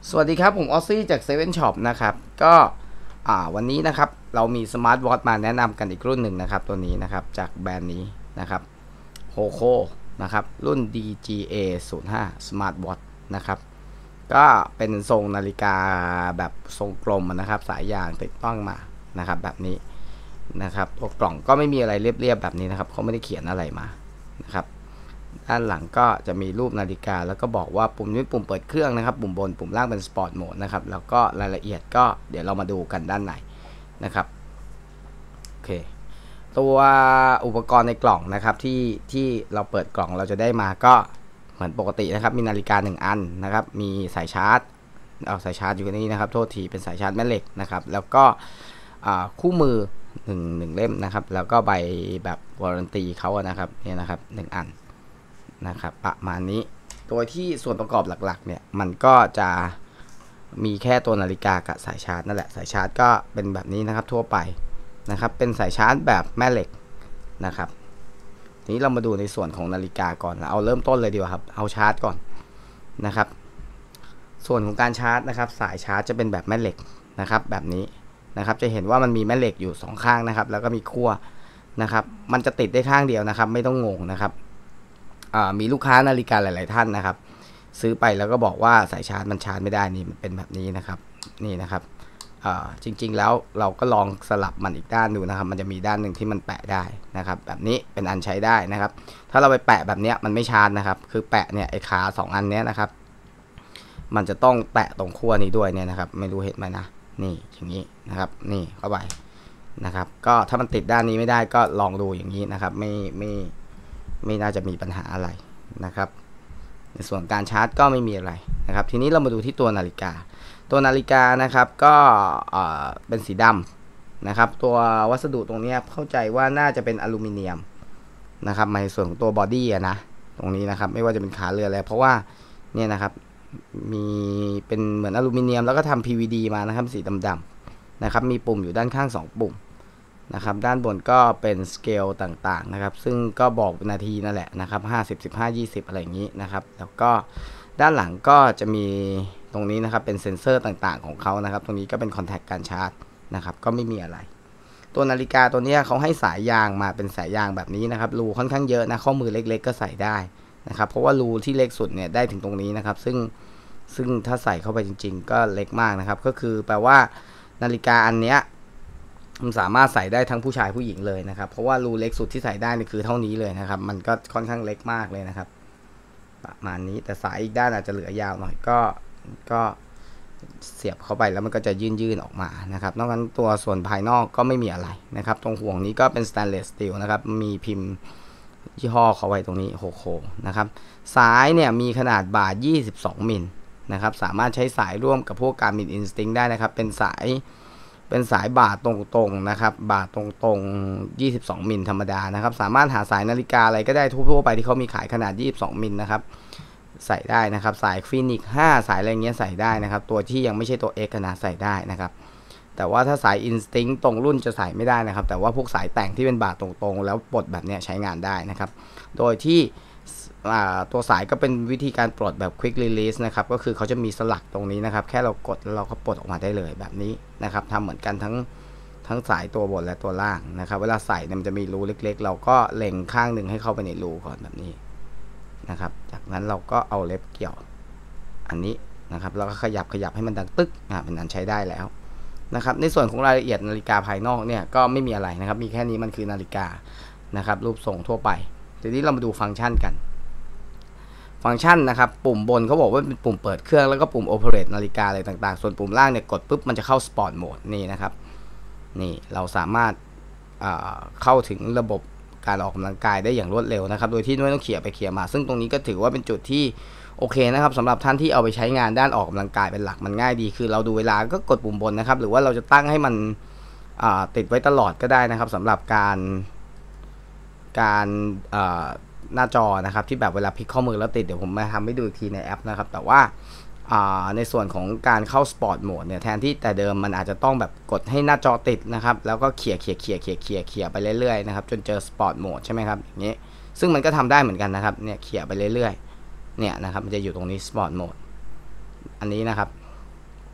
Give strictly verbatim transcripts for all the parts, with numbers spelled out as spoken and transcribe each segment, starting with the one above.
สวัสดีครับผมออซซี่จากเซเว่นช็อปนะครับก็วันนี้นะครับเรามีสมาร์ทวอทช์มาแนะนำกันอีกรุ่นหนึ่งนะครับตัวนี้นะครับจากแบรนด์นี้นะครับโฮโคนะครับรุ่น ดี จี เอ ศูนย์ ห้า Smart Watch นะครับก็เป็นทรงนาฬิกาแบบทรงกลมนะครับสายยางติดตั้งมานะครับแบบนี้นะครับตัวกล่องก็ไม่มีอะไรเรียบๆแบบนี้นะครับเขาไม่ได้เขียนอะไรมานะครับด้านหลังก็จะมีรูปนาฬิกาแล้วก็บอกว่าปุ่มนี้ปุ่มเปิดเครื่องนะครับปุ่มบนปุ่มล่างเป็นสปอร์ตโหมดนะครับแล้วก็รายละเอียดก็เดี๋ยวเรามาดูกันด้านในนะครับโอเคตัวอุปกรณ์ในกล่องนะครับที่ที่เราเปิดกล่องเราจะได้มาก็เหมือนปกตินะครับมีนาฬิกาหนึ่งอันนะครับมีสายชาร์จเอาสายชาร์จอยู่ที่นี่นะครับโทษทีเป็นสายชาร์จแม่เหล็กนะครับแล้วก็คู่มือหนึ่ง หนึ่งเล่มนะครับแล้วก็ใบแบบวารันตีเขาอะนะครับเนี่ยนะครับหนึ่งอันนะครับประมาณนี้โดยที่ส่วนประกอบหลักๆเนี่ยมันก็จะมีแค่ตัวนาฬิกากับสายชาร์จนั่นแหละสายชาร์จก็เป็นแบบนี้นะครับทั่วไปนะครับเป็นสายชาร์จแบบแม่เหล็กนะครับทีนี้เรามาดูในส่วนของนาฬิกาก่อนเอาเริ่มต้นเลยดีกว่าครับเอาชาร์จก่อนนะครับส่วนของการชาร์จนะครับสายชาร์จจะเป็นแบบแม่เหล็กนะครับแบบนี้นะครับจะเห็นว่ามันมีแม่เหล็กอยู่สองข้างนะครับแล้วก็มีขั้วนะครับมันจะติดได้ข้างเดียวนะครับไม่ต้องงงนะครับมีลูกค้านาฬิกาหลายๆท่านนะครับซื้อไปแล้วก็บอกว่าสายชาร์จมันชาร์จไม่ได้นี่มันเป็นแบบนี้นะครับนี่นะครับจริงๆแล้วเราก็ลองสลับมันอีกด้านดูนะครับมันจะมีด้านหนึ่งที่มันแปะได้นะครับแบบนี้เป็นอันใช้ได้นะครับถ้าเราไปแปะแบบนี้มันไม่ชาร์จนะครับคือแปะเนี่ยไอ้ขาสองอันนี้นะครับมันจะต้องแปะตรงขั้วนี้ด้วยเนี่ยนะครับไม่รู้เห็นไหมนะนี่อย่างนี้นะครับนี่เข้าไปนะครับก็ถ้ามันติดด้านนี้ไม่ได้ก็ลองดูอย่างนี้นะครับไม่ไม่ไม่น่าจะมีปัญหาอะไรนะครับในส่วนการชาร์จก็ไม่มีอะไรนะครับทีนี้เรามาดูที่ตัวนาฬิกาตัวนาฬิกานะครับก็เป็นสีดำนะครับตัววัสดุตรงนี้เข้าใจว่าน่าจะเป็นอลูมิเนียมนะครับในส่วนของตัวบอดี้นะตรงนี้นะครับไม่ว่าจะเป็นขาเรืออะไรเพราะว่าเนี่ยนะครับมีเป็นเหมือนอลูมิเนียมแล้วก็ทำ พี วี ดี มานะครับสีดำๆนะครับมีปุ่มอยู่ด้านข้างสองปุ่มนะครับด้านบนก็เป็นสเกลต่างๆนะครับซึ่งก็บอกนาทีนั่นแหละนะครับห้าสิบ สิบห้า ยี่สิบอะไรอย่างนี้นะครับแล้วก็ด้านหลังก็จะมีตรงนี้นะครับเป็นเซ็นเซอร์ต่างๆของเขานะครับตรงนี้ก็เป็นคอนแทคการชาร์จนะครับก็ไม่มีอะไรตัวนาฬิกาตัวนี้เขาให้สายยางมาเป็นสายยางแบบนี้นะครับรูค่อนข้างเยอะนะข้อมือเล็กๆก็ใส่ได้นะครับเพราะว่ารูที่เล็กสุดเนี่ยได้ถึงตรงนี้นะครับซึ่งซึ่งถ้าใส่เข้าไปจริงๆก็เล็กมากนะครับก็คือแปลว่านาฬิกาอันเนี้ยมันสามารถใส่ได้ทั้งผู้ชายผู้หญิงเลยนะครับเพราะว่ารูเล็กสุดที่ใส่ได้นี่คือเท่านี้เลยนะครับมันก็ค่อนข้างเล็กมากเลยนะครับประมาณนี้แต่สายอีกด้านอาจจะเหลือยาวหน่อยก็ก็เสียบเข้าไปแล้วมันก็จะยื่นๆออกมานะครับนอกจากตัวส่วนภายนอกก็ไม่มีอะไรนะครับตรงห่วงนี้ก็เป็นสแตนเลสสตีลนะครับมีพิมพ์ยี่ห้อเขาไว้ตรงนี้โฮโคนะครับสายเนี่ยมีขนาดบาทยี่สิบสองมิลนะครับสามารถใช้สายร่วมกับพวก Garmin Instinct ได้นะครับเป็นสายเป็นสายบาทตรงๆนะครับบาทตรงๆยี่สิบสองมิลธรรมดานะครับสามารถหาสายนาฬิกาอะไรก็ได้ทั่วๆไปที่เขามีขายขนาดยี่สิบสองมิลนะครับใส่ได้นะครับสายฟีนิกซ์ห้าสายอะไรเงี้ยใส่ได้นะครับตัวที่ยังไม่ใช่ตัว X นะใส่ได้นะครับแต่ว่าถ้าสาย Instinct ตรงรุ่นจะใส่ไม่ได้นะครับแต่ว่าพวกสายแต่งที่เป็นบาทตรงๆแล้วปลดแบบเนี้ยใช้งานได้นะครับโดยที่ตัวสายก็เป็นวิธีการปลดแบบ Quick Release นะครับก็คือเขาจะมีสลักตรงนี้นะครับแค่เรากดแล้วเราก็ปลดออกมาได้เลยแบบนี้นะครับทำเหมือนกันทั้งทั้งสายตัวบนและตัวล่างนะครับเวลาใส่เนี่ยมันจะมีรูเล็กๆเราก็เล็งข้างหนึ่งให้เข้าไปในรูก่อนแบบนี้นะครับจากนั้นเราก็เอาเล็บเกี่ยวอันนี้นะครับแล้วก็ขยับขยับให้มันดังตึ๊กอ่าเป็นนั้นใช้ได้แล้วนะครับในส่วนของรายละเอียดนาฬิกาภายนอกเนี่ยก็ไม่มีอะไรนะครับมีแค่นี้มันคือนาฬิกานะครับรูปทรงทั่วไปทีนี้เรามาดูฟังก์ชันกันฟังก์ชันนะครับปุ่มบนเขาบอกว่าเป็นปุ่มเปิดเครื่องแล้วก็ปุ่ม Operate นาฬิกาอะไรต่างๆส่วนปุ่มล่างเนี่ยกดปุ๊บมันจะเข้า Sport Mode นี่นะครับนี่เราสามารถเข้าถึงระบบการออกกำลังกายได้อย่างรวดเร็วนะครับโดยที่ไม่ต้องเขี่ยไปเขี่ยมาซึ่งตรงนี้ก็ถือว่าเป็นจุดที่โอเคนะครับสำหรับท่านที่เอาไปใช้งานด้านออกกำลังกายเป็นหลักมันง่ายดีคือเราดูเวลาก็กดปุ่มบนนะครับหรือว่าเราจะตั้งให้มันติดไว้ตลอดก็ได้นะครับสำหรับการการหน้าจอนะครับที่แบบเวลาพลิกข้อมือแล้วติดเดี๋ยวผมมาทำให้ดูอีกทีในแอปนะครับแต่ว่าในส่วนของการเข้าสปอร์ตโหมดเนี่ยแทนที่แต่เดิมมันอาจจะต้องแบบกดให้หน้าจอติดนะครับแล้วก็เขี่ยเขี่ยเขี่ยเขี่ยเขี่ยเขี่ยไปเรื่อยๆนะครับจนเจอสปอร์ตโหมดใช่ไหมครับอย่างนี้ซึ่งมันก็ทำได้เหมือนกันนะครับเนี่ยเขี่ยไปเรื่อยๆเนี่ยนะครับมันจะอยู่ตรงนี้สปอร์ตโหมดอันนี้นะครับ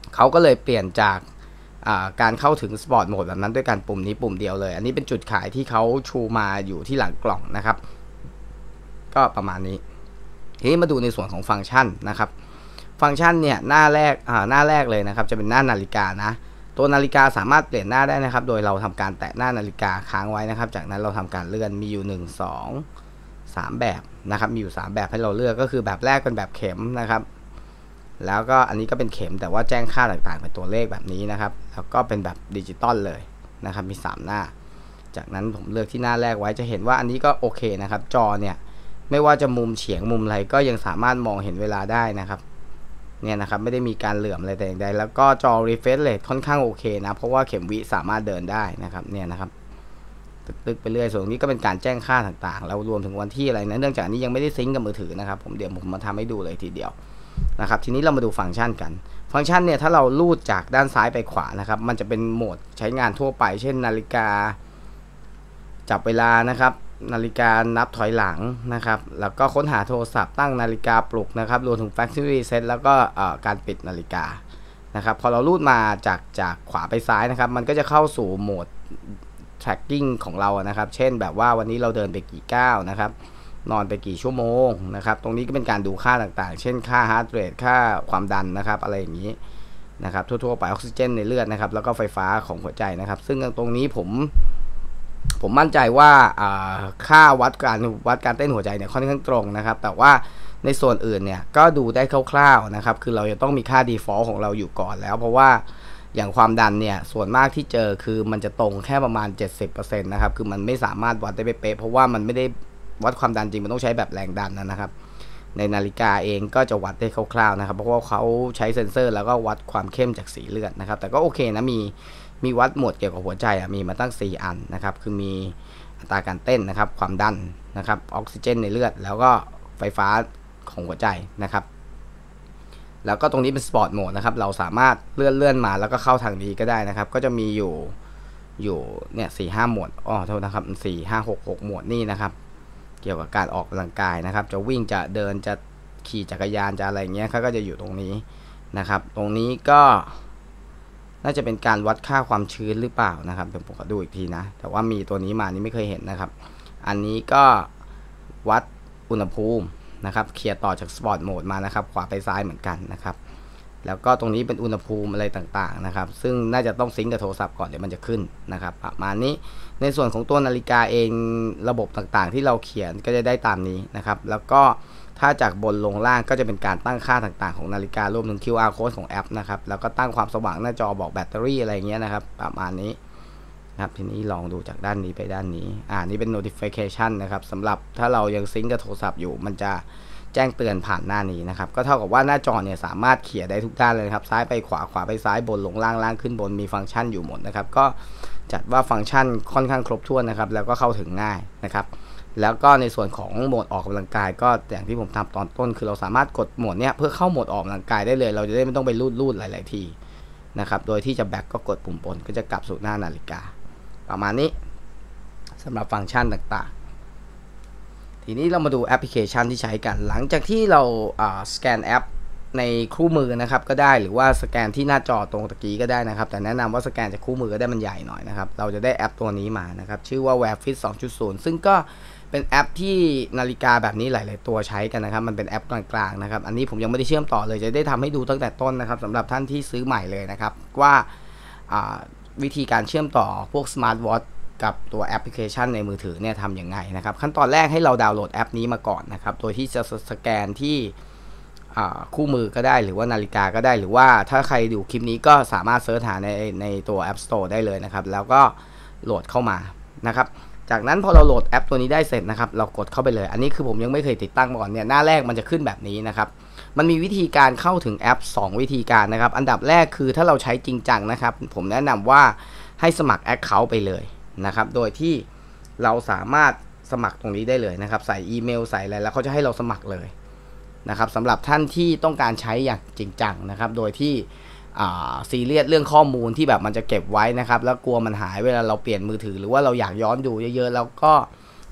เขาก็เลยเปลี่ยนจากการเข้าถึงสปอร์ตโหมดแบบนั้นด้วยการปุ่มนี้ปุ่มเดียวเลยอันนี้เป็นจุดขายที่เขาชูมาอยู่ที่หลังกล่องนะครับก็ประมาณนี้ทีนี้มาดูในส่วนของฟังก์ชันนะครับฟังก์ชันเนี่ยหน้าแรกอ่าหน้าแรกเลยนะครับจะเป็นหน้านาฬิกานะตัวนาฬิกาสามารถเปลี่ยนหน้าได้นะครับโดยเราทำการแตะหน้านาฬิกาค้างไว้นะครับจากนั้นเราทำการเลื่อนมีอยู่หนึ่ง สอง สามแบบนะครับมีอยู่สามแบบให้เราเลือกก็คือแบบแรกเป็นแบบเข็มนะครับแล้วก็อันนี้ก็เป็นเข็มแต่ว่าแจ้งค่าต่างๆเป็นตัวเลขแบบนี้นะครับแล้วก็เป็นแบบดิจิตอลเลยนะครับมีสามหน้าจากนั้นผมเลือกที่หน้าแรกไว้จะเห็นว่าอันนี้ก็โอเคนะครับจอเนี่ยไม่ว่าจะมุมเฉียงมุมอะไรก็ยังสามารถมองเห็นเวลาได้นะครับเนี่ยนะครับไม่ได้มีการเหลื่อมอะไรแต่อย่างใดแล้วก็จอ refresh rate ค่อนข้างโอเคนะเพราะว่าเข็มวิสามารถเดินได้นะครับเนี่ยนะครับตึกๆไปเรื่อยส่วนนี้ก็เป็นการแจ้งค่าต่างๆแล้วรวมถึงวันที่อะไรนะเนื่องจากอันนี้ยังไม่ได้ซิงก์กับมือถือนะครับผมเดี๋ยวผมมาทำให้ดูเลยทีเดียวนะครับทีนี้เรามาดูฟังก์ชันกันฟังก์ชันเนี่ยถ้าเราลูดจากด้านซ้ายไปขวานะครับมันจะเป็นโหมดใช้งานทั่วไปเช่นนาฬิกาจับเวลานะครับนาฬิกานับถอยหลังนะครับแล้วก็ค้นหาโทรศัพท์ตั้งนาฬิกาปลุกนะครับรวมถึง Factory Reset แล้วก็การปิดนาฬิกานะครับพอเราลูดมาจากจากขวาไปซ้ายนะครับมันก็จะเข้าสู่โหมด tracking ของเรานะครับเช่นแบบว่าวันนี้เราเดินไปกี่ก้าวนะครับนอนไปกี่ชั่วโมงนะครับตรงนี้ก็เป็นการดูค่าต่างๆเช่นค่า heart rate ค่าความดันนะครับอะไรอย่างนี้นะครับทั่วๆไปออกซิเจนในเลือดนะครับแล้วก็ไฟฟ้าของหัวใจนะครับซึ่งตรงนี้ผมผมมั่นใจว่าค่าวัดการวัดการเต้นหัวใจเนี่ยค่อนข้างตรงนะครับแต่ว่าในส่วนอื่นเนี่ยก็ดูได้คร่าวๆนะครับคือเราจะต้องมีค่า default ของเราอยู่ก่อนแล้วเพราะว่าอย่างความดันเนี่ยส่วนมากที่เจอคือมันจะตรงแค่ประมาณ เจ็ดสิบเปอร์เซ็นต์ นะครับคือมันไม่สามารถวัดได้เป๊ะเพราะว่ามันไม่ได้วัดความดันจริงมันต้องใช้แบบแรงดันนะครับในนาฬิกาเองก็จะวัดได้คร่าวๆนะครับเพราะว่าเขาใช้เซ็นเซอร์แล้วก็วัดความเข้มจากสีเลือดนะครับแต่ก็โอเคนะมีมีวัดหมวดเกี่ยวกับหัวใจอ่ะมีมาตั้งสี่อันนะครับคือมีอัตราการเต้นนะครับความดันนะครับออกซิเจนในเลือดแล้วก็ไฟฟ้าของหัวใจนะครับแล้วก็ตรงนี้เป็นสปอร์ตโหมดนะครับเราสามารถเลื่อนเลื่อนมาแล้วก็เข้าทางนี้ก็ได้นะครับก็จะมีอยู่อยู่เนี่ยสี่ห้าหมวดอ๋อโทษนะครับสี่ห้าหกหกหมวดนี่นะครับเกี่ยวกับการออกกำลังกายนะครับจะวิ่งจะเดินจะขี่จักรยานจะอะไรเงี้ยเขาก็จะอยู่ตรงนี้นะครับตรงนี้ก็น่าจะเป็นการวัดค่าความชื้นหรือเปล่านะครับเดี๋ยวผมขอดูอีกทีนะแต่ว่ามีตัวนี้มานี่ไม่เคยเห็นนะครับอันนี้ก็วัดอุณหภูมินะครับเคลียร์ต่อจากสปอร์ตโหมดมานะครับขวาไปซ้ายเหมือนกันนะครับแล้วก็ตรงนี้เป็นอุณหภูมิอะไรต่างๆนะครับซึ่งน่าจะต้องซิงก์กับโทรศัพท์ก่อนเดี๋ยวมันจะขึ้นนะครับประมาณนี้ในส่วนของตัวนาฬิกาเองระบบต่างๆที่เราเขียนก็จะได้ตามนี้นะครับแล้วก็ถ้าจากบนลงล่างก็จะเป็นการตั้งค่าต่างๆของนาฬิการวมถึง คิว อาร์ code ของแอปนะครับแล้วก็ตั้งความสว่างหน้าจอบอกแบตเตอรี่อะไรเงี้ยนะครับประมาณนี้ครับทีนี้ลองดูจากด้านนี้ไปด้านนี้อ่านี่เป็น notification นะครับสำหรับถ้าเรายังซิงก์กับโทรศัพท์อยู่มันจะแจ้งเตือนผ่านหน้านี้นะครับก็เท่ากับว่าหน้าจอเนี่ยสามารถเขี่ยได้ทุกด้านเลยครับซ้ายไปขวาขวาไปซ้ายบนลงล่างล่างขึ้นบนมีฟังก์ชันอยู่หมดนะครับก็จัดว่าฟังก์ชันค่อนข้างครบถ้วนนะครับแล้วก็เข้าถึงง่ายนะครับแล้วก็ในส่วนของโหมดออกกำลังกายก็อย่างที่ผมทำตอนต้นคือเราสามารถกดโหมดเนี้ยเพื่อเข้าโหมดออกกำลังกายได้เลยเราจะได้ไม่ต้องไปลูดๆหลายๆทีนะครับโดยที่จะแบ็กก็กดปุ่มบนก็จะกลับสู่หน้านาฬิกาประมาณนี้สำหรับฟังก์ชันต่างๆทีนี้เรามาดูแอปพลิเคชันที่ใช้กันหลังจากที่เราสแกนแอปในคู่มือนะครับก็ได้หรือว่าสแกนที่หน้าจอตรงตะกี้ก็ได้นะครับแต่แนะนำว่าสแกนจากคู่มือก็ได้มันใหญ่หน่อยนะครับเราจะได้แอปตัวนี้มานะครับชื่อว่า Wearfit สองจุดศูนย์ ซึ่งก็เป็นแอปที่นาฬิกาแบบนี้หลายๆตัวใช้กันนะครับมันเป็นแอปกลางๆนะครับอันนี้ผมยังไม่ได้เชื่อมต่อเลยจะได้ทำให้ดูตั้งแต่ต้นนะครับสำหรับท่านที่ซื้อใหม่เลยนะครับว่าวิธีการเชื่อมต่อพวก Smart Watch กับตัวแอปพลิเคชันในมือถือเนี่ยทำยังไงนะครับขั้นตอนแรกให้เราดาวน์โหลดแอปนี้มาก่อนนะครับโดยที่จะสแกนที่คู่มือก็ได้หรือว่านาฬิกาก็ได้หรือว่าถ้าใครดูคลิปนี้ก็สามารถเสิร์ชหาในในตัว App Store ได้เลยนะครับแล้วก็โหลดเข้ามานะครับจากนั้นพอเราโหลดแอปตัวนี้ได้เสร็จนะครับเรากดเข้าไปเลยอันนี้คือผมยังไม่เคยติดตั้งมาก่อนเนี่ยหน้าแรกมันจะขึ้นแบบนี้นะครับมันมีวิธีการเข้าถึงแอปสองวิธีการนะครับอันดับแรกคือถ้าเราใช้จริงจังนะครับผมแนะนำว่าให้สมัคร Account ไปเลยนะครับโดยที่เราสามารถสมัครตรงนี้ได้เลยนะครับใส่อีเมลใส่อะไรแล้วเขาจะให้เราสมัครเลยนะครับสำหรับท่านที่ต้องการใช้อย่างจริงจังนะครับโดยที่ซีเรียสเรื่องข้อมูลที่แบบมันจะเก็บไว้นะครับแล้วกลัวมันหายเวลาเราเปลี่ยนมือถือหรือว่าเราอยากย้อนดูเยอะๆแล้วก็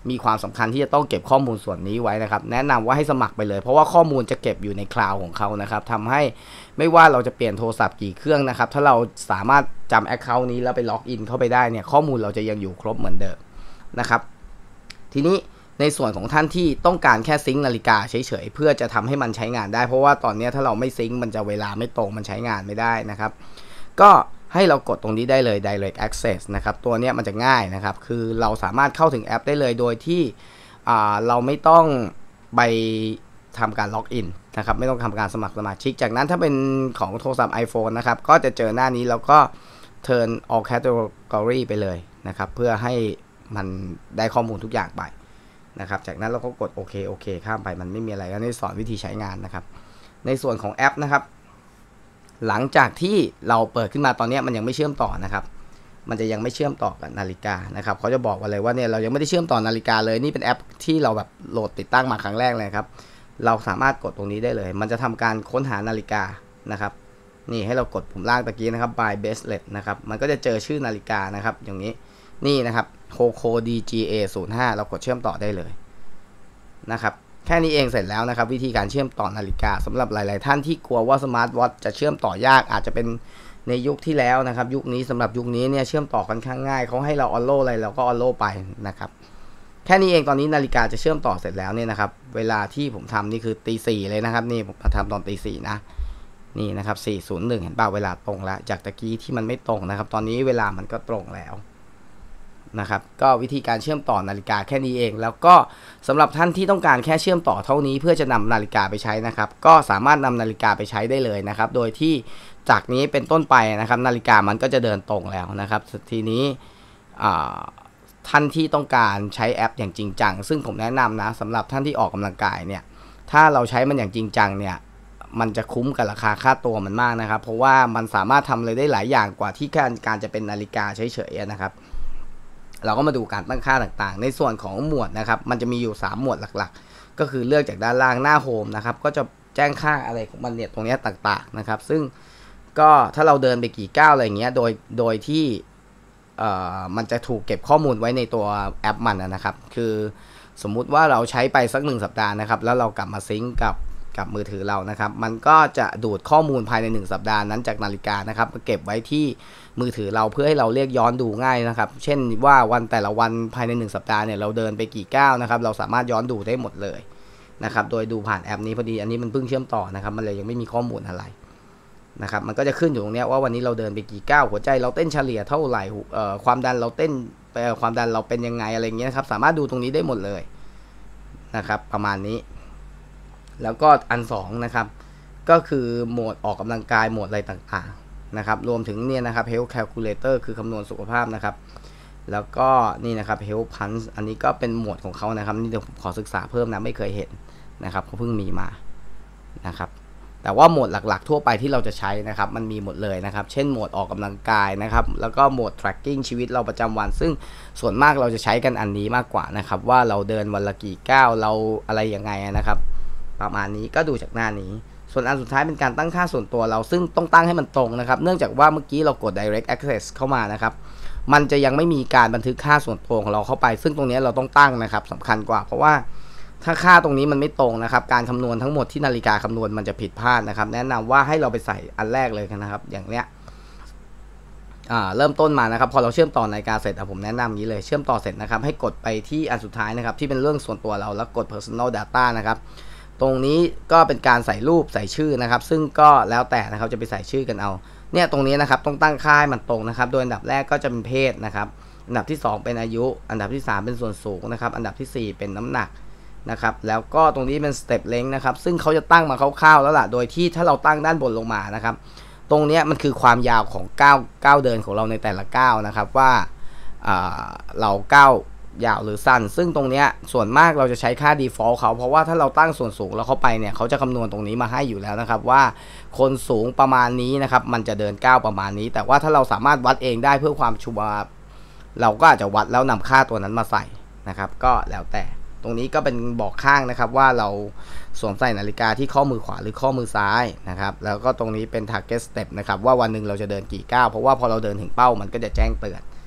มีความสำคัญที่จะต้องเก็บข้อมูลส่วนนี้ไว้นะครับแนะนำว่าให้สมัครไปเลยเพราะว่าข้อมูลจะเก็บอยู่ในคลาวด์ของเขานะครับทำให้ไม่ว่าเราจะเปลี่ยนโทรศัพท์กี่เครื่องนะครับถ้าเราสามารถจำ Account นี้แล้วไปล็อกอินเข้าไปได้เนี่ยข้อมูลเราจะยังอยู่ครบเหมือนเดิมนะครับทีนี้ในส่วนของท่านที่ต้องการแค่ซิงค์นาฬิกาเฉยๆเพื่อจะทำให้มันใช้งานได้เพราะว่าตอนนี้ถ้าเราไม่ซิงค์มันจะเวลาไม่ตรงมันใช้งานไม่ได้นะครับก็ให้เรากดตรงนี้ได้เลย Direct Access นะครับตัวนี้มันจะง่ายนะครับคือเราสามารถเข้าถึงแอปได้เลยโดยที่เราไม่ต้องไปทำการล็อกอินนะครับไม่ต้องทำการสมัครสมาชิกจากนั้นถ้าเป็นของโทรศัพท์ iPhone นะครับก็จะเจอหน้านี้แล้วก็ Turn all category ไปเลยนะครับเพื่อให้มันได้ข้อมูลทุกอย่างไปนะครับจากนั้นเราก็กดโอเคโอเคข้ามไปมันไม่มีอะไรก็ได้สอนวิธีใช้งานนะครับในส่วนของแอปนะครับหลังจากที่เราเปิดขึ้นมาตอนนี้มันยังไม่เชื่อมต่อนะครับมันจะยังไม่เชื่อมต่อกับนาฬิกานะครับเขาจะบอกว่าเลยว่าเนี่ยเรายังไม่ได้เชื่อมต่อนาฬิกาเลยนี่เป็นแอปที่เราแบบโหลดติดตั้งมาครั้งแรกเลยครับเราสามารถกดตรงนี้ได้เลยมันจะทำการค้นหานาฬิกานะครับนี่ให้เรากดปุ่มล่างตะกี้นะครับ by bracelet นะครับมันก็จะเจอชื่อนาฬิกานะครับอย่างนี้นี่นะครับ Coco ดี จี เอ ศูนย์ห้า เรากดเชื่อมต่อได้เลยนะครับแค่นี้เองเสร็จแล้วนะครับวิธีการเชื่อมต่อนาฬิกาสำหรับหลายๆท่านที่กลัวว่าสมาร์ทวอทจะเชื่อมต่อยากอาจจะเป็นในยุคที่แล้วนะครับยุคนี้สำหรับยุคนี้เนี่ยเชื่อมต่อค่อนข้างง่ายเขาให้เราออโล่อะไรเราก็ออโล่ไปนะครับแค่นี้เองตอนนี้นาฬิกาจะเชื่อมต่อเสร็จแล้วเนี่ยนะครับเวลาที่ผมทำนี่คือตีสี่เลยนะครับนี่ผมทำตอนตีสี่นะนี่นะครับสี่ศูนย์หนึ่งเห็นป่าวเวลาตรงแล้วจากตะกี้ที่มันไม่ตรงนะครับตอนนี้เวลามันก็ตรงแล้วนะครับก็วิธีการเชื่อมต่อนาฬิกาแค่นี้เองแล้วก็สำหรับท่านที่ต้องการแค่เชื่อมต่อเท่านี้เพื่อจะนำนาฬิกาไปใช้นะครับก็สามารถนำนาฬิกาไปใช้ได้เลยนะครับโดยที่จากนี้เป็นต้นไปนะครับนาฬิกามันก็จะเดินตรงแล้วนะครับทีนี้ท่านที่ต้องการใช้แอปอย่างจริงจังซึ่งผมแนะนำนะสำหรับท่านที่ออกกำลังกายเนี่ยถ้าเราใช้มันอย่างจริงจังเนี่ยมันจะคุ้มกับราคาค่าตัวมันมากนะครับเพราะว่ามันสามารถทำเลยได้หลายอย่างกว่าที่การการจะเป็นนาฬิกาเฉยๆนะครับเราก็มาดูการตั้งค่าต่างๆในส่วนของหมวดนะครับมันจะมีอยู่สามหมวดหลักๆก็คือเลือกจากด้านล่างหน้าโฮมนะครับก็จะแจ้งค่าอะไรของมันเนี่ยตรงนี้ต่างๆนะครับซึ่งก็ถ้าเราเดินไปกี่ก้าวอะไรอย่างเงี้ยโดยโดยที่เอ่อมันจะถูกเก็บข้อมูลไว้ในตัวแอปมันนะครับคือสมมุติว่าเราใช้ไปสักหนึ่งสัปดาห์นะครับแล้วเรากลับมาซิงก์กับกับมือถือเรานะครับมันก็จะดูดข้อมูลภายในหนึ่งสัปดาห์นั้นจากนาฬิกานะครับมาเก็บไว้ที่มือถือเราเพื่อให้เราเรียกย้อนดูง่ายนะครับเช่นว่าวันแต่ละวันภายในหนึ่งสัปดาห์เนี่ยเราเดินไปกี่ก้าวนะครับเราสามารถย้อนดูได้หมดเลยนะครับโดยดูผ่านแอปนี้พอดีอันนี้มันเพิ่งเชื่อมต่อนะครับมันเลยยังไม่มีข้อมูลอะไรนะครับมันก็จะขึ้นอยู่ตรงนี้ว่าวันนี้เราเดินไปกี่ก้าวหัวใจเราเต้นเฉลี่ยเท่าไหร่ความดันเราเต้นความดันเราเป็นยังไงอะไรเงี้ยครับสามารถดูตรงนี้ได้หมดเลยนะครับประมาณนี้แล้วก็อันสองนะครับก็คือโหมดออกกำลังกายโหมดอะไรต่างๆนะครับรวมถึงเนี่ยนะครับ Health Calculator คือคำนวณสุขภาพนะครับแล้วก็นี่นะครับ Health Punch อันนี้ก็เป็นโหมดของเขานะครับนี่เดี๋ยวผมขอศึกษาเพิ่มนะไม่เคยเห็นนะครับเขาเพิ่งมีมานะครับแต่ว่าโหมดหลักๆทั่วไปที่เราจะใช้นะครับมันมีหมดเลยนะครับเช่นโหมดออกกำลังกายนะครับแล้วก็โหมด tracking ชีวิตเราประจำวันซึ่งส่วนมากเราจะใช้กันอันนี้มากกว่านะครับว่าเราเดินวันละกี่ก้าวเราอะไรยังไงนะครับประมาณนี้ก็ดูจากหน้านี้ส่วนอันสุดท้ายเป็นการตั้งค่าส่วนตัวเราซึ่งต้องตั้งให้มันตรงนะครับเนื่องจากว่าเมื่อกี้เรากด direct access เข้ามานะครับมันจะยังไม่มีการบันทึกค่าส่วนตัวของเราเข้าไปซึ่งตรงนี้เราต้องตั้งนะครับสำคัญกว่าเพราะว่าถ้าค่าตรงนี้มันไม่ตรงนะครับการคำนวณทั้งหมดที่นาฬิกาคำนวณมันจะผิดพลาดนะครับแนะนำว่าให้เราไปใส่อันแรกเลยนะครับอย่างเนี้ยอ่าเริ่มต้นมานะครับพอเราเชื่อมต่อนาฬิกาเสร็จผมแนะนำนี้เลยเชื่อมต่อเสร็จนะครับให้กดไปที่อันสุดท้ายนะครับที่เป็นเรื่องส่วนตัวเราแล้วกด personal data นะครับตรงนี้ก็เป็นการใส่รูปใส่ชื่อนะครับซึ่งก็แล้วแต่นะครับจะไปใส่ชื่อกันเอาเนี่ยตรงนี้นะครับต้องตั้งค่าให้มันตรงนะครับโดยอันดับแรกก็จะเป็นเพศนะครับอันดับที่สองเป็นอายุอันดับที่สามเป็นส่วนสูงนะครับอันดับที่สี่เป็นน้ำหนักนะครับแล้วก็ตรงนี้เป็น step length นะครับซึ่งเขาจะตั้งมาคร่าวๆแล้วล่ะโดยที่ถ้าเราตั้งด้านบนลงมานะครับตรงนี้มันคือความยาวของก้าวก้าวเดินของเราในแต่ละก้าวนะครับว่าเราก้าวยาวหรือสั้นซึ่งตรงนี้ส่วนมากเราจะใช้ค่า default เขาเพราะว่าถ้าเราตั้งส่วนสูงแล้วเข้าไปเนี่ยเขาจะคำนวณตรงนี้มาให้อยู่แล้วนะครับว่าคนสูงประมาณนี้นะครับมันจะเดินก้าวประมาณนี้แต่ว่าถ้าเราสามารถวัดเองได้เพื่อความชัวร์เราก็อาจจะวัดแล้วนำค่าตัวนั้นมาใส่นะครับก็แล้วแต่ตรงนี้ก็เป็นบอกข้างนะครับว่าเราสวมใส่นาฬิกาที่ข้อมือขวาหรือข้อมือซ้ายนะครับแล้วก็ตรงนี้เป็น target step นะครับว่าวันหนึ่งเราจะเดินกี่ก้าวเพราะว่าพอเราเดินถึงเป้ามันก็จะแจ้งเตือน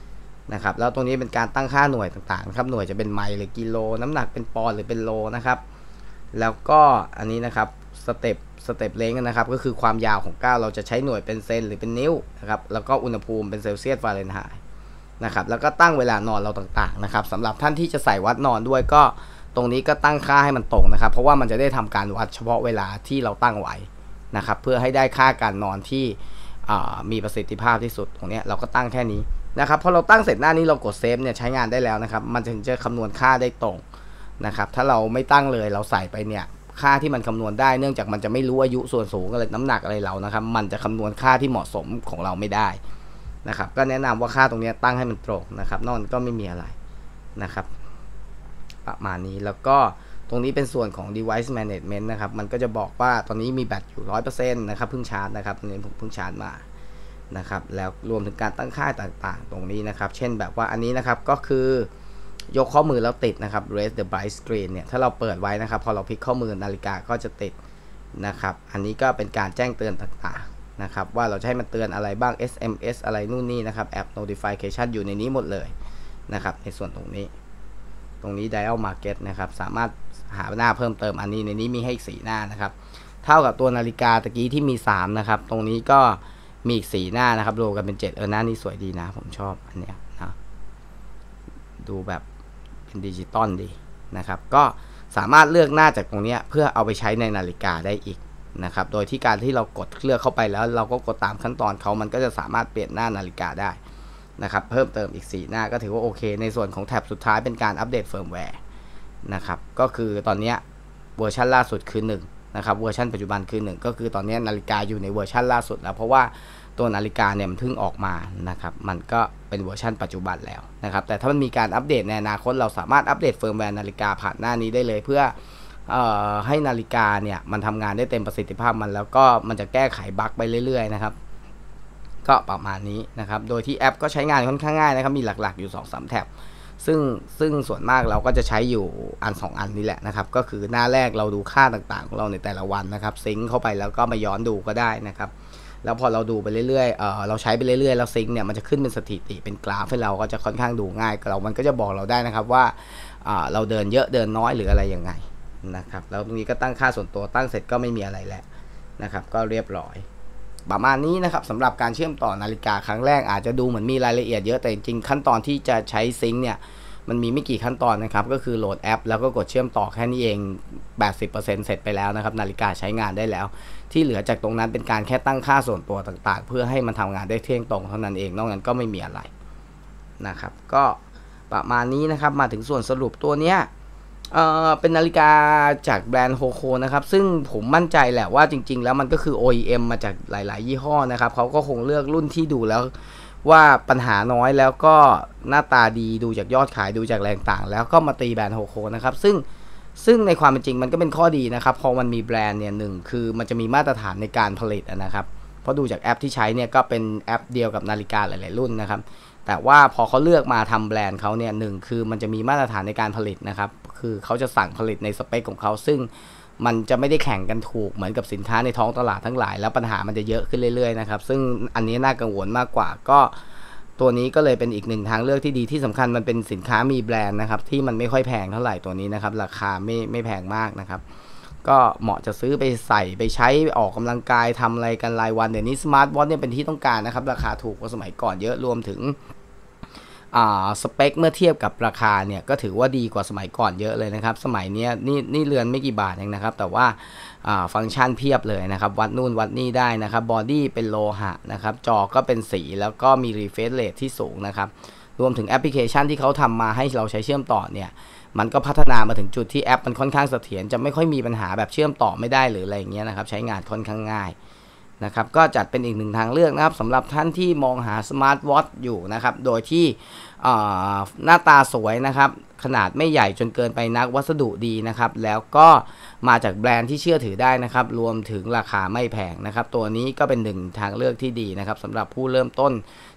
นะครับแล้วตรงนี้เป็นการตั้งค่าหน่วยต่างๆนะครับหน่วยจะเป็นไมล์หรือกิโลน้ำหนักเป็นปอนด์หรือเป็นโลนะครับแล้วก็อันนี้นะครับสเต็ปสเต็ปเลนส์นะครับก็คือความยาวของก้าวเราจะใช้หน่วยเป็นเซนหรือเป็นนิ้วนะครับแล้วก็อุณหภูมิเป็นเซลเซียสฟาเรนไฮต์นะครับแล้วก็ตั้งเวลานอนเราต่างๆนะครับสำหรับท่านที่จะใส่วัดนอนด้วยก็ตรงนี้ก็ตั้งค่าให้มันตรงนะครับเพราะว่ามันจะได้ทำการวัดเฉพาะเวลาที่เราตั้งไว้นะครับเพื่อให้ได้ค่าการนอนที่มีประสิทธิภาพที่สุดตรงนี้เราก็ตั้งแค่นี้นะครับพอเราตั้งเสร็จหน้านี้เรากดเซฟเนี่ยใช้งานได้แล้วนะครับมันถึงจะคำนวณค่าได้ตรงนะครับถ้าเราไม่ตั้งเลยเราใส่ไปเนี่ยค่าที่มันคำนวณได้เนื่องจากมันจะไม่รู้อายุส่วนสูงอะไรน้ำหนักอะไรเรานะครับมันจะคำนวณค่าที่เหมาะสมของเราไม่ได้นะครับก็แนะนำว่าค่าตรงนี้ตั้งให้มันตรงนะครับนอกนั้นก็ไม่มีอะไรนะครับประมาณนี้แล้วก็ตรงนี้เป็นส่วนของ device management นะครับมันก็จะบอกว่าตอนนี้มีแบตอยู่ ร้อยเปอร์เซ็นต์ นะครับเพิ่งชาร์จนะครับตรงนี้ผมเพิ่งชาร์จมานะครับแล้วรวมถึงการตั้งค่าต่างๆตรงนี้นะครับเช่นแบบว่าอันนี้นะครับก็คือยกข้อมือแล้วติดนะครับ raise the bright screen เนี่ยถ้าเราเปิดไว้นะครับพอเราพลิกข้อมือนาฬิกาก็จะติดนะครับอันนี้ก็เป็นการแจ้งเตือนต่างๆนะครับว่าเราจะให้มันเตือนอะไรบ้าง เอส เอ็ม เอส อะไรนู่นนี่นะครับแอป notification อยู่ในนี้หมดเลยนะครับในส่วนตรงนี้ตรงนี้ dial market นะครับสามารถหาหน้าเพิ่มเติมอันนี้ในนี้มีให้อีกสี่หน้านะครับเท่ากับตัวนาฬิกาตะกี้ที่มีสามนะครับตรงนี้ก็มีอีกสี่หน้านะครับรวมกันเป็นเจ็ดเออหน้านี้สวยดีนะผมชอบอันเนี้ยนะดูแบบเป็นดิจิตอลดีนะครับก็สามารถเลือกหน้าจากตรงนี้เพื่อเอาไปใช้ในนาฬิกาได้อีกนะครับโดยที่การที่เรากดเลือกเข้าไปแล้วเราก็กดตามขั้นตอนเขามันก็จะสามารถเปลี่ยนหน้านาฬิกาได้นะครับเพิ่มเติมอีกสี่หน้าก็ถือว่าโอเคในส่วนของแท็บสุดท้ายเป็นการอัปเดตเฟิร์มแวร์นะครับก็คือตอนนี้เวอร์ชันล่าสุดคือหนึ่งนะครับเวอร์ชันปัจจุบันคือหนึ่งก็คือตอนนี้นาฬิกาอยู่ในเวอร์ชันล่าสุดแล้วเพราะว่าตัวนาฬิกาเนี่ยมันเพิ่งออกมานะครับมันก็เป็นเวอร์ชันปัจจุบันแล้วนะครับแต่ถ้ามันมีการอัปเดตในอนาคตเราสามารถอัปเดตเฟิร์มแวร์นาฬิกาผ่านหน้านี้ได้เลยเพื่อเอ่อให้นาฬิกาเนี่ยมันทำงานได้เต็มประสิทธิภาพมันแล้วก็มันจะแก้ไขบั๊กไปเรื่อยๆนะครับก็ประมาณนี้นะครับโดยที่แอปก็ใช้งานค่อนข้างง่ายนะครับมีหลักๆอยู่ สองสาม แท็บซึ่งซึ่งส่วนมากเราก็จะใช้อยู่อันสองอันนี้แหละนะครับก็คือหน้าแรกเราดูค่าต่างๆของเราในแต่ละวันนะครับซิงค์เข้าไปแล้วก็มาย้อนดูก็ได้นะครับแล้วพอเราดูไปเรื่อยๆเอ่อเราใช้ไปเรื่อยๆแล้วซิงค์เนี่ยมันจะขึ้นเป็นสถิติเป็นกราฟให้เราก็จะค่อนข้างดูง่ายเรามันก็จะบอกเราได้นะครับว่าเราเดินเยอะเดินน้อยหรืออะไรยังไงนะครับแล้วตรงนี้ก็ตั้งค่าส่วนตัวตั้งเสร็จก็ไม่มีอะไรแล้วนะครับก็เรียบร้อยประมาณนี้นะครับสำหรับการเชื่อมต่อนาฬิกาครั้งแรกอาจจะดูเหมือนมีรายละเอียดเยอะแต่จริงๆขั้นตอนที่จะใช้ซิงค์เนี่ยมันมีไม่กี่ขั้นตอนนะครับก็คือโหลดแอปแล้วก็กดเชื่อมต่อแค่นี้เอง แปดสิบเปอร์เซ็นต์ เสร็จไปแล้วนะครับนาฬิกาใช้งานได้แล้วที่เหลือจากตรงนั้นเป็นการแค่ตั้งค่าส่วนตัวต่างๆเพื่อให้มันทำงานได้เที่ยงตรงเท่านั้นเองนอกนั้นก็ไม่มีอะไรนะครับก็ประมาณนี้นะครับมาถึงส่วนสรุปตัวเนี้ยเอ่อเป็นนาฬิกาจากแบรนด์โฮโคนะครับซึ่งผมมั่นใจแหละว่าจริงๆแล้วมันก็คือ โอ อี เอ็ม มาจากหลายๆยี่ห้อนะครับเขาก็คงเลือกรุ่นที่ดูแล้วว่าปัญหาน้อยแล้วก็หน้าตาดีดูจากยอดขายดูจากแรงต่างแล้วก็มาตีแบรนด์โฮโคนะครับซึ่งซึ่งในความเป็นจริงมันก็เป็นข้อดีนะครับพอมันมีแบรนด์เนี่ยหนึ่งคือมันจะมีมาตรฐานในการผลิตนะครับเพราะดูจากแอปที่ใช้เนี่ยก็เป็นแอปเดียวกับนาฬิกาหลายๆรุ่นนะครับแต่ว่าพอเขาเลือกมาทำแบรนด์เขาเนี่ยหนึ่งคือมันจะมีมาตรฐานในการผลิตนะครับคือเขาจะสั่งผลิตในสเปคของเขาซึ่งมันจะไม่ได้แข่งกันถูกเหมือนกับสินค้าในท้องตลาดทั้งหลายแล้วปัญหามันจะเยอะขึ้นเรื่อยๆนะครับซึ่งอันนี้น่ากังวลมากกว่าก็ตัวนี้ก็เลยเป็นอีกหนึ่งทางเลือกที่ดีที่สำคัญมันเป็นสินค้ามีแบรนด์นะครับที่มันไม่ค่อยแพงเท่าไหร่ตัวนี้นะครับราคาไม่ไม่แพงมากนะครับก็เหมาะจะซื้อไปใส่ไปใช้ออกกำลังกายทำอะไรกันรายวันเดี๋ยวนี้สมาร์ทวอทเนี่ยเป็นที่ต้องการนะครับราคาถูกกว่าสมัยก่อนเยอะรวมถึงสเปคเมื่อเทียบกับราคาเนี่ยก็ถือว่าดีกว่าสมัยก่อนเยอะเลยนะครับสมัยนี้นี่นี่เรือนไม่กี่บาทเองนะครับแต่ว่าฟังก์ชันเพียบเลยนะครับวัดนู่นวัดนี่ได้นะครับบอดี้เป็นโลหะนะครับจอก็เป็นสีแล้วก็มี refresh rate ที่สูงนะครับรวมถึงแอปพลิเคชันที่เขาทำมาให้เราใช้เชื่อมต่อเนี่ยมันก็พัฒนามาถึงจุดที่แอปมันค่อนข้างเสถียรจะไม่ค่อยมีปัญหาแบบเชื่อมต่อไม่ได้หรืออะไรอย่างเงี้ยนะครับใช้งานค่อนข้างง่ายนะครับก็จัดเป็นอีกหนึ่งทางเลือกนะครับสำหรับท่านที่มองหาสมาร์ทวอทอยู่นะครับโดยที่หน้าตาสวยนะครับขนาดไม่ใหญ่จนเกินไปนักวัสดุดีนะครับแล้วก็มาจากแบรนด์ที่เชื่อถือได้นะครับรวมถึงราคาไม่แพงนะครับตัวนี้ก็เป็นหนึ่งทางเลือกที่ดีนะครับสำหรับผู้เริ่มต้น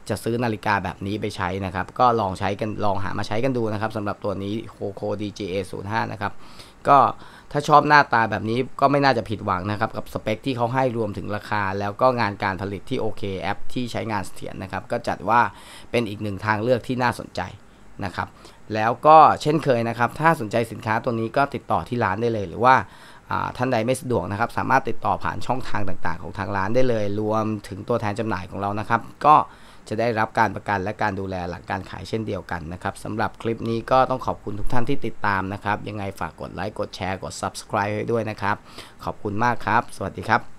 จะซื้อนาฬิกาแบบนี้ไปใช้นะครับก็ลองใช้กันลองหามาใช้กันดูนะครับสำหรับตัวนี้ Hoco ดี เจ เอ ศูนย์ ห้า นะครับก็ถ้าชอบหน้าตาแบบนี้ก็ไม่น่าจะผิดหวังนะครับกับสเปคที่เขาให้รวมถึงราคาแล้วก็งานการผลิตที่โอเคแอปที่ใช้งานเสถียรนะครับก็จัดว่าเป็นอีกหนึ่งทางเลือกที่น่าสนใจนะครับแล้วก็เช่นเคยนะครับถ้าสนใจสินค้าตัวนี้ก็ติดต่อที่ร้านได้เลยหรือว่าท่านใดไม่สะดวกนะครับสามารถติดต่อผ่านช่องทางต่างๆของทางร้านได้เลยรวมถึงตัวแทนจำหน่ายของเรานะครับก็จะได้รับการประกันและการดูแลหลังการขายเช่นเดียวกันนะครับสำหรับคลิปนี้ก็ต้องขอบคุณทุกท่านที่ติดตามนะครับยังไงฝากกดไลค์กดแชร์กด ซับสไครบ์ ให้ด้วยนะครับขอบคุณมากครับสวัสดีครับ